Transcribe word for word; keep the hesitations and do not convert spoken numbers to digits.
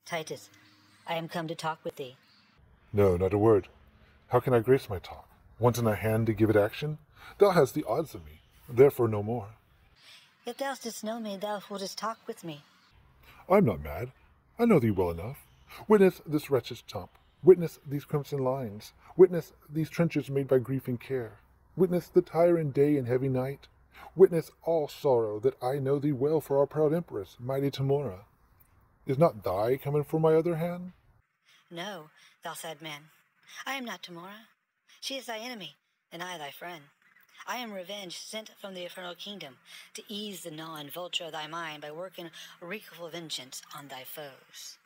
Titus, I am come to talk with thee. No, not a word. How can I grace my talk? Want in a hand to give it action? Thou hast the odds of me, therefore no more. If thou didst know me, thou wouldst talk with me. I'm not mad. I know thee well enough. Witness this wretched chump. Witness these crimson lines. Witness these trenches made by grief and care. Witness the tyrant day and heavy night. Witness all sorrow that I know thee well for our proud empress, mighty Timora. Is not thy coming for my other hand? No, thou sad man. I am not Timora. She is thy enemy, and I thy friend. I am revenge sent from the Infernal Kingdom to ease the gnaw and vulture of thy mind by working a wreakful vengeance on thy foes.